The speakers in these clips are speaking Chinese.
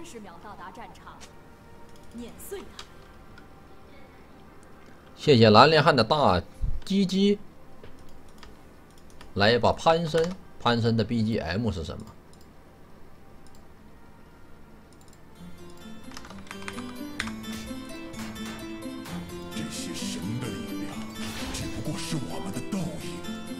30秒到达战场，碾碎他。 谢谢蓝连汉的大鸡鸡。来一把潘森，潘森的 BGM 是什么？ 这些神的力量，只不过是我们的倒影。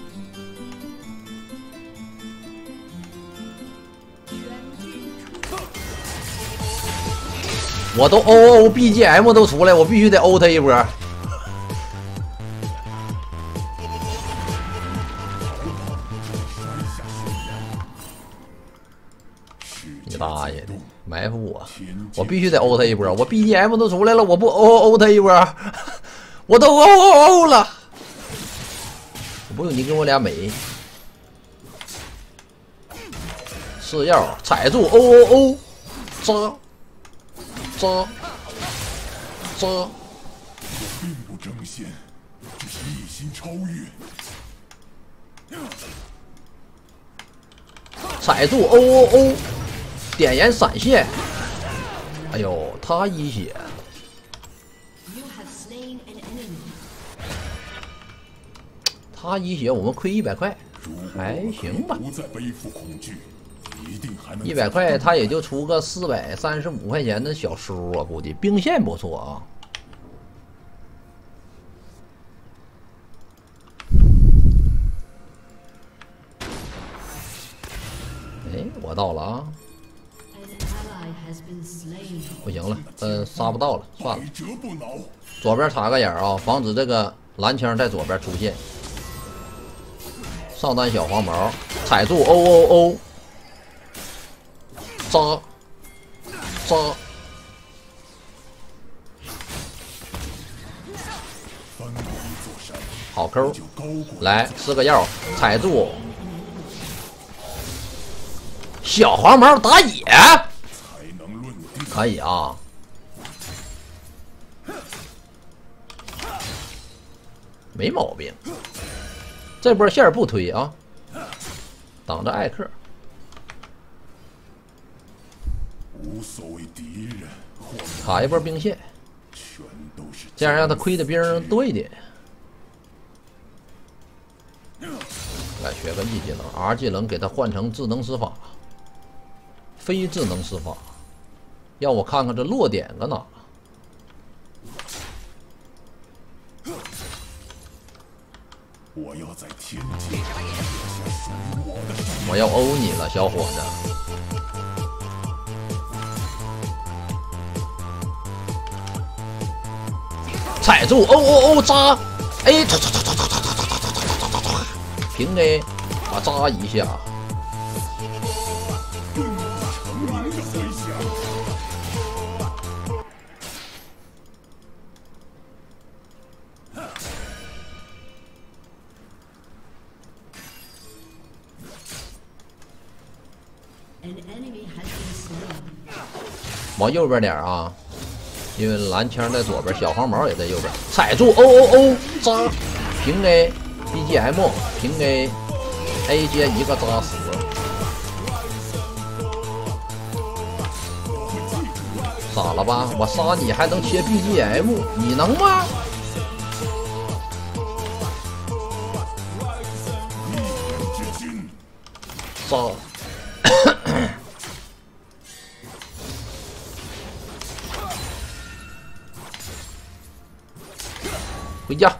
我都欧 BGM 都出来，我必须得欧他一波。你大爷的，埋伏我！我必须得欧他一波，我 BGM 都出来了，我不欧他一波，我都欧了。不用你跟我俩美，吃药踩住欧，扎。 我并不争先，只是一心超越。 踩住欧，点燃闪现。哎呦，他一血。他一血，我们亏100块，还行吧。 不再背负恐惧。 100块，他也就出个435块钱的小输啊，估计兵线不错啊。哎，我到了啊！不行了，杀不到了，算了。左边插个眼啊，防止这个蓝枪在左边出现。上单小黄毛，踩住欧。扎，好抠，来吃个药，踩住，小黄毛打野，可以啊，没毛病。这波线不推啊，挡着艾克。 无所谓敌人， 卡一波兵线，这样让他亏的兵多一点。来学个 E 技能 ，R 技能给他换成智能施法，非智能施法，让我看看这落点搁哪。 我要在天界留下属于我的。 我要欧你了，小伙子。踩住欧扎 A， 平 A， 把扎一下。往右边点啊！因为蓝枪在左边，小黄毛也在右边。踩住欧扎，平 A BGM 平 A 接一个扎死。傻了吧？我杀你还能切 BGM， 你能吗？杀！回家，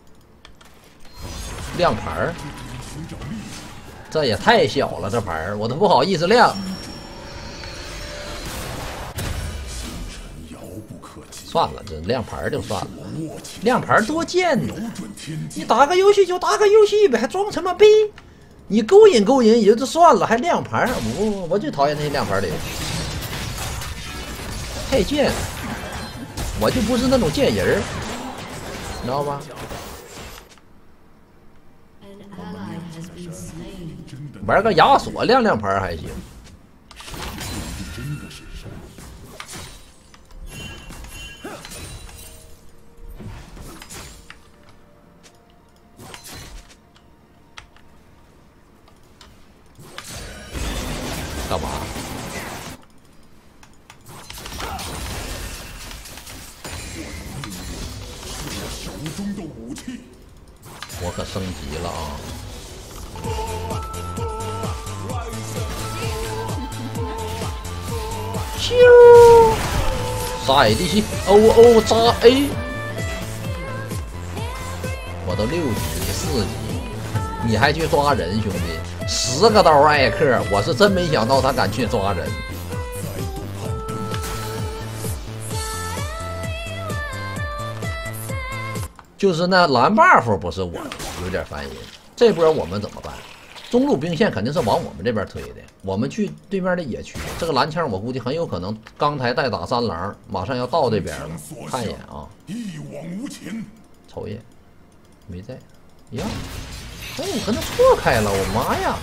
亮牌儿，这也太小了，这牌儿我都不好意思亮。算了，这亮牌就算了，亮牌多贱呢！你打个游戏就打个游戏呗，还装什么逼？你勾引勾引也就算了，还亮牌，我最讨厌那些亮牌的人，太贱了！我就不是那种贱人儿。你知道吗？玩个亚索亮亮牌还行。干嘛？ 我可升级了啊！咻！杀 ADC， 哦扎 A， 我都6级4级，你还去抓人，兄弟！10个刀艾克，我是真没想到他敢去抓人。就是那蓝 buff 不是我，有点烦人。这波我们怎么办？中路兵线肯定是往我们这边推的，我们去对面的野区。这个蓝枪我估计很有可能刚才代打三郎，马上要到这边了。看一眼啊， 一往无前。 瞅一眼，没在。呀，哎，我跟他错开了，我妈呀！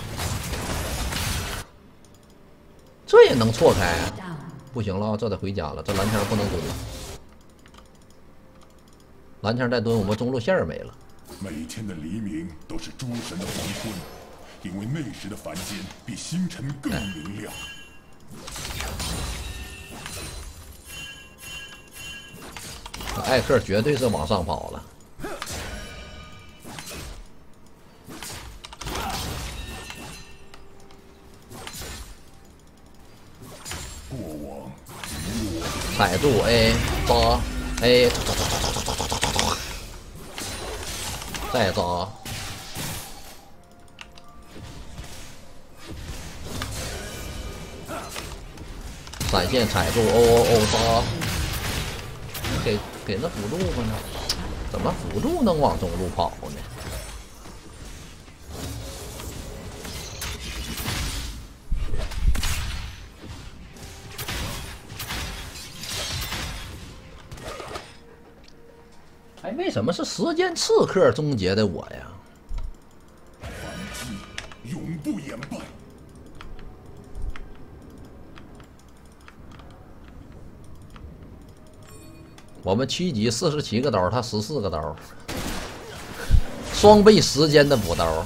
这也能错开？不行了，这得回家了，这蓝枪不能蹲了。蓝枪再蹲，我们中路线儿没了。 每天的黎明都是诸神的黄昏，因为那时的凡间比星辰更明亮。 艾克绝对是往上跑了。 过往踩住 A 扎 A， 再扎。闪现踩住扎，给那辅助吧呢？怎么辅助能往中路跑呢？哎，为什么是时间刺客终结的我呀？ 反击永不言败。 我们7级47个刀，他14个刀，双倍时间的补刀。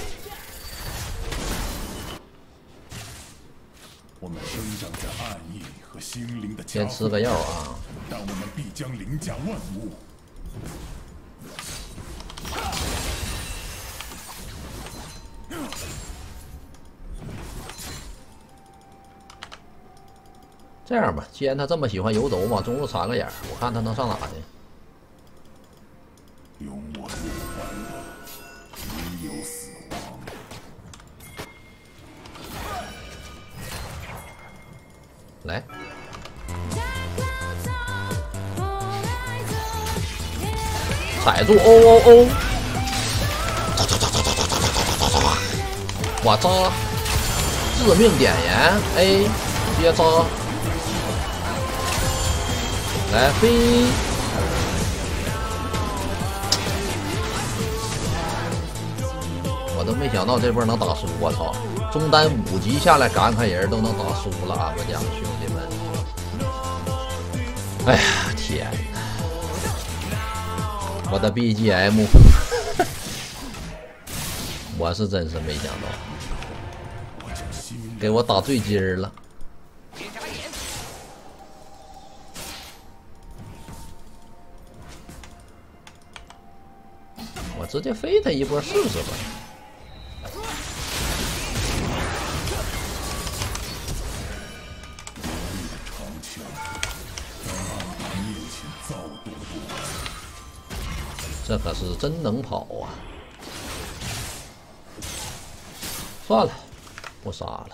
我们生长在暗夜和心灵的先吃个药啊！ 但我们必将凌驾万物。 这样吧，既然他这么喜欢游走，往中路插个眼，我看他能上哪去。 拥我入怀的只有死亡。 来，踩住我扎，致命点燃 A， 别扎。来飞！我都没想到这波能打输，我操！中单5级下来赶砍人都能打输了，俺们家兄弟们！哎呀，天哪！我的 BGM， 我是真是没想到，给我打坠机了。我直接飞他一波试试吧。这可是真能跑啊！算了，不杀了。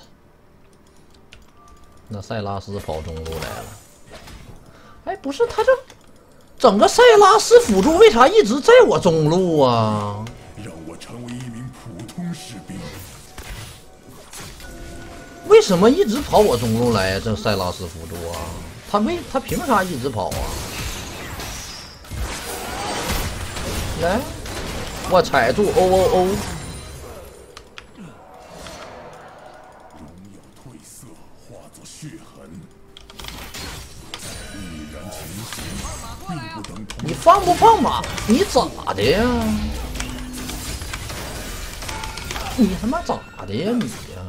那塞拉斯跑中路来了。哎，不是他这。整个塞拉斯辅助为啥一直在我中路啊？ 让我成为一名普通士兵。 为什么一直跑我中路来呀？这塞拉斯辅助啊，他凭啥一直跑啊？来，我踩住欧。 荣耀褪色，化作血痕。毅然前行，并不等同。 你放不放马？你咋的呀？你他妈咋的呀你呀？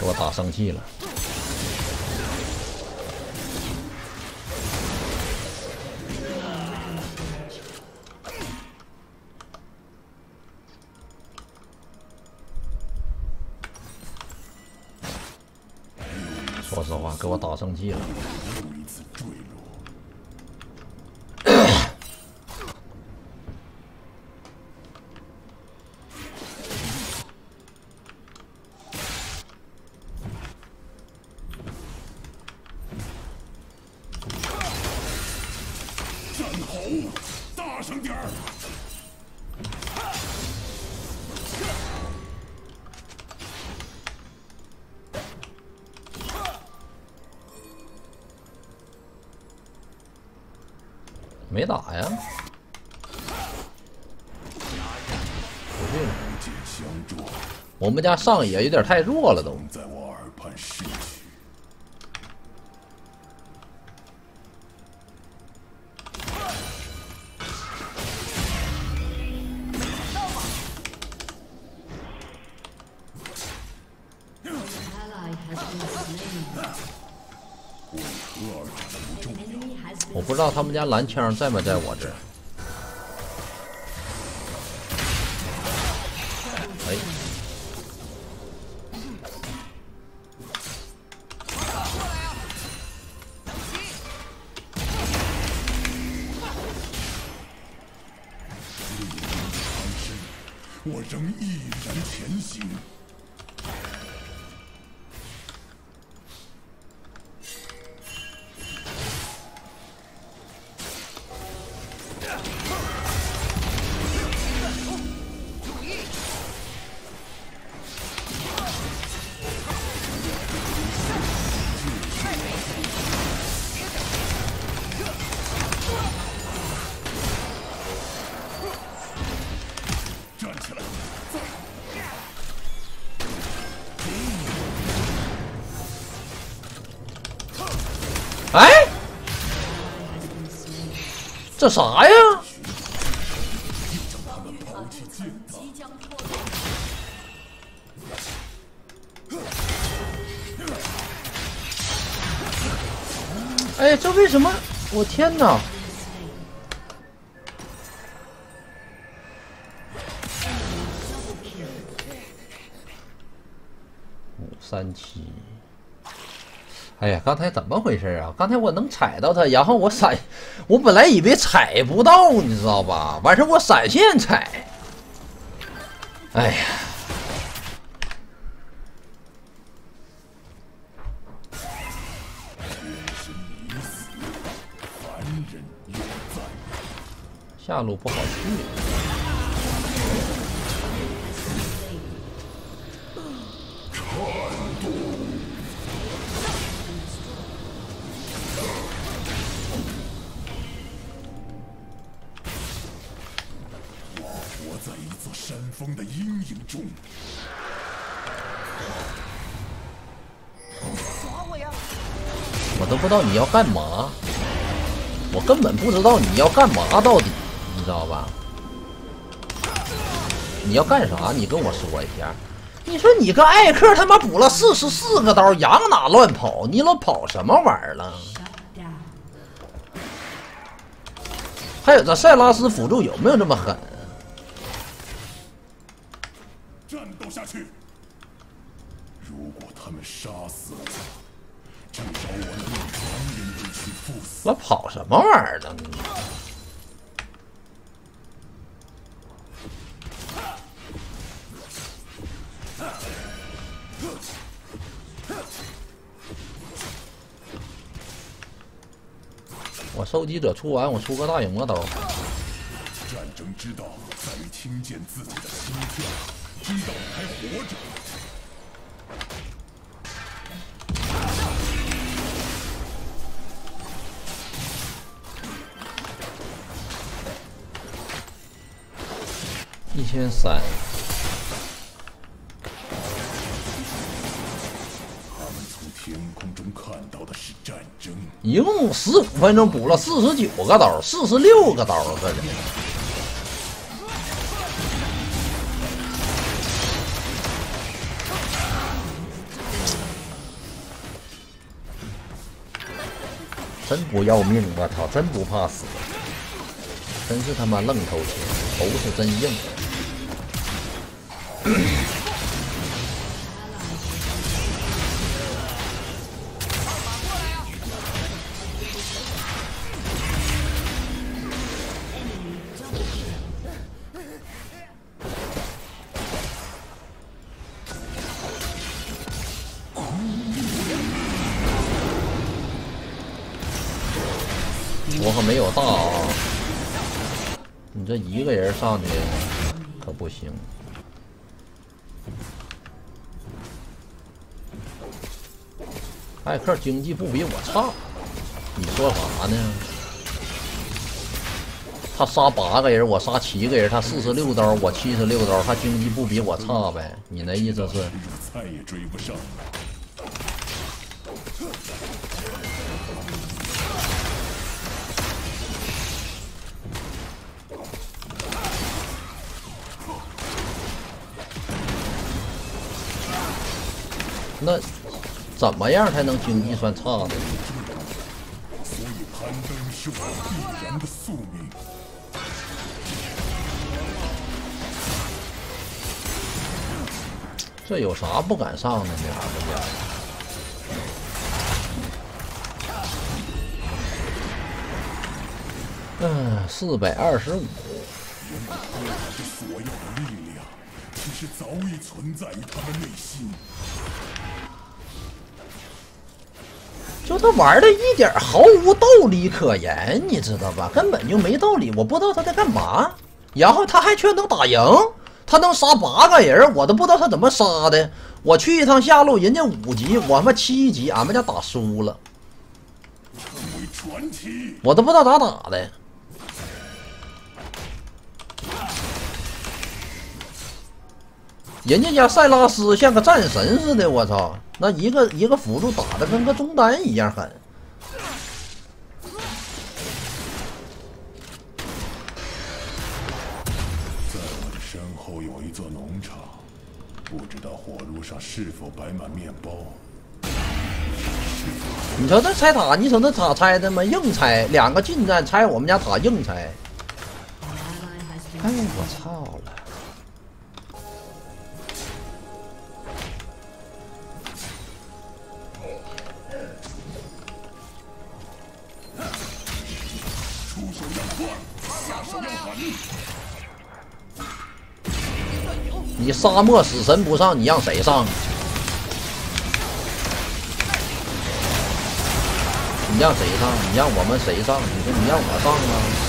给我打生气了。说实话，给我打生气了。 又一次坠落。战吼，大声点儿！ 没打呀，不对了， 剑相撞， 我们家上野有点太弱了都。 在我耳畔逝去。为何而战不重要？ 我不知道他们家蓝枪在没在我这儿。哎， 我仍毅然前行。站起来！ 哎，这啥呀？ 将他们抛弃践踏。 即将脱落。 哎，这为什么？我天哪！537，哎呀，刚才怎么回事啊？刚才我能踩到他，然后我闪，我本来以为踩不到，你知道吧？完事我闪现踩，哎呀！下路不好去。 活在一座山峰的阴影中。 我都不知道你要干嘛，我根本不知道你要干嘛到底，你知道吧？你要干啥？你跟我说一下。你说你个艾克他妈补了44个刀，羊哪乱跑？你老跑什么玩意儿了？还有这塞拉斯辅助有没有这么狠？ 战斗下去！如果他们杀死我，至少我能用常人之躯赴死。 老跑什么玩意儿呢？我收集者出完，我出个大影魔刀。 战争之道在于听见自己的心跳，知道还活着。 1300。 他们从天空中看到的是战争。 一共15分钟补了49个刀，46个刀，这人。 真不要命！我操，真不怕死，真是他妈愣头青，头是真硬。我可没有大啊！你这一个人上去可不行。艾克经济不比我差，你说啥呢？他杀8个人，我杀7个人，他46刀，我76刀，他经济不比我差呗？你那意思是？ 菜也追不上。 那怎么样才能经济算差呢？ 所以攀登是我必然的宿命。 这有啥不敢上的呢？425。 所有的力量，其实早已存在于他们内心。 就他玩的一点毫无道理可言，你知道吧？根本就没道理，我不知道他在干嘛。然后他还却能打赢，他能杀8个人，我都不知道他怎么杀的。我去一趟下路，人家5级，我他妈7级，俺们家打输了，我都不知道咋打的。人家家塞拉斯像个战神似的，我操！那一个辅助打的跟个中单一样狠。 在我的身后有一座农场，不知道火炉上是否摆满面包。 你瞅这拆塔，你瞅那塔拆的吗？硬拆，2个近战拆我们家塔硬拆。哎呦我操了！ 出手要快，下手要狠。 你沙漠死神不上，你让谁上？你让谁上？你让我们谁上？你说你让我上啊？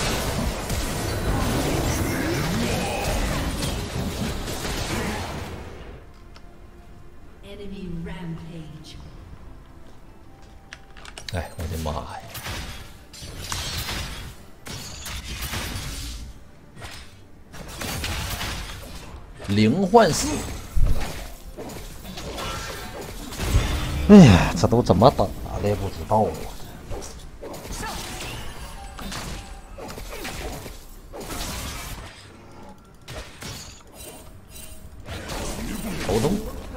哎，我的妈呀！0换4，哎呀，这都怎么打的不知道啊！头痛，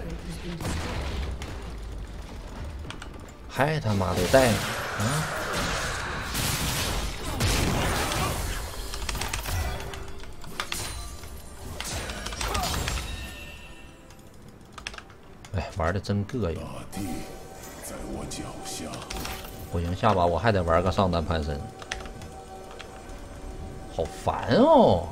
还他妈的带啊！哎，玩的真膈应。 大地在我脚下。 不行，下把我还得玩个上单攀身，好烦哦！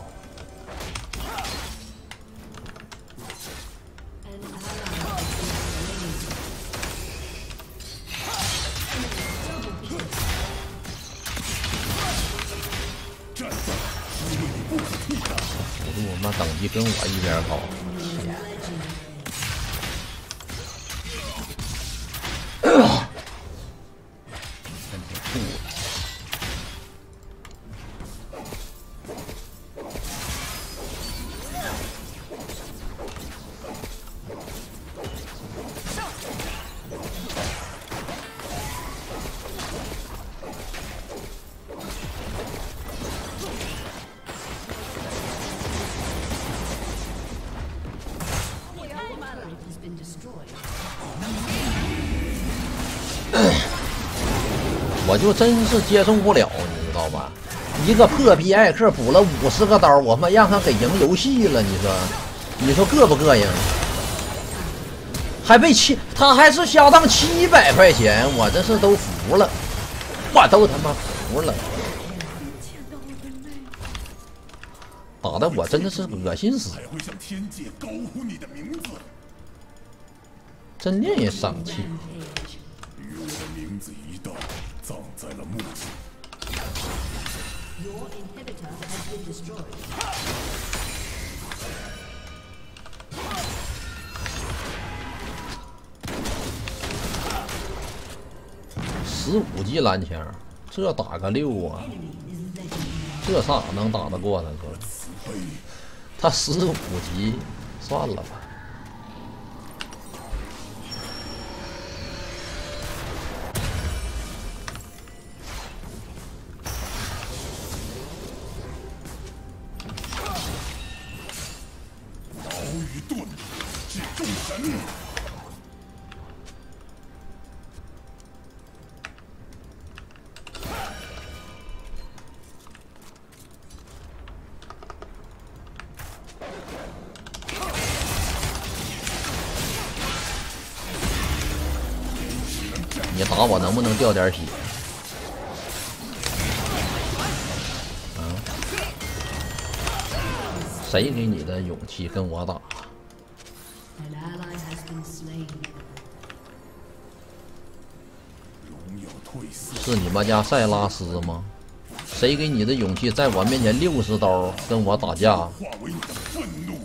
辅助妈等级跟我一边高，天！真挺酷的。 我就真是接受不了，你知道吧？一个破逼艾克补了50个刀，我们让他给赢游戏了，你说膈不膈应？还被他还是下当700块钱，我这是都服了，我都他妈服了，打的我真的是恶心死， 才会向天界高呼你的名字， 真令人生气。 与我的名字一道葬在了墓中。 15级蓝枪，这打个6啊，这啥能打得过他？他15级，算了吧。 矛与盾，至众神。 你打我能不能掉点血？啊？谁给你的勇气跟我打？是你们家塞拉斯吗？谁给你的勇气在我面前60刀跟我打架？ 化为你的愤怒。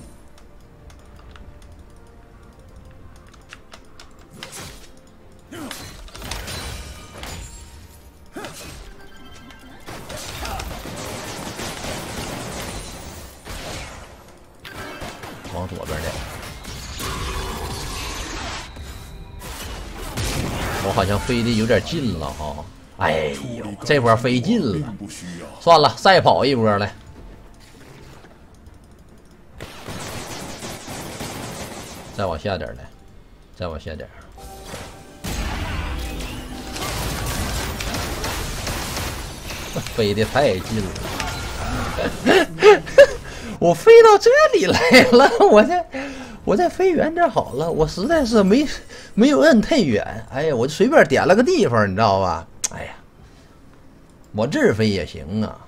往左边点，我好像飞的有点近了哈。哎呦，这波飞近了，算了，再跑一波来。再往下点来，再往下点。飞的太近了。我飞到这里来了，我再飞远点好了，我实在是没有摁太远，哎呀，我就随便点了个地方，你知道吧？哎呀，我这儿飞也行啊，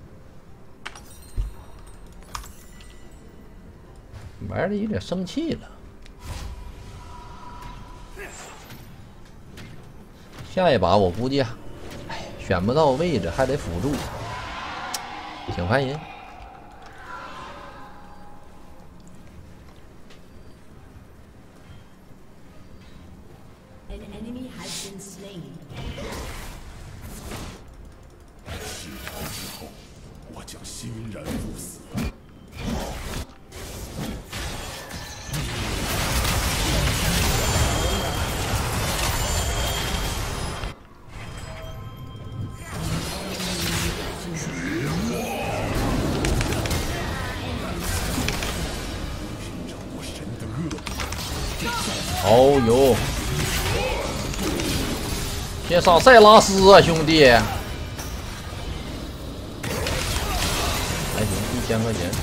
玩的有点生气了。下一把我估计，哎，选不到位置，还得辅助，挺烦人。 弑逃之后，我将欣然赴死。 哦呦！先上塞拉斯啊，兄弟！还行，1000块钱，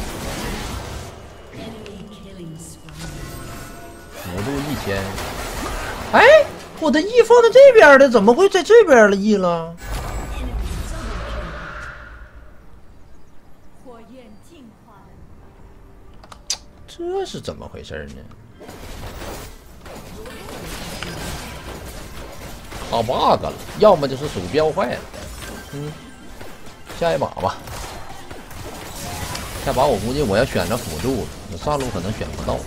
辅助1000。哎，我的 E 放在这边的，怎么会在这边了 E 了？ 火焰进化了。 这是怎么回事呢？好 bug 了，要么就是鼠标坏了。下一把吧。下把我估计我要选择辅助了，我上路可能选不到。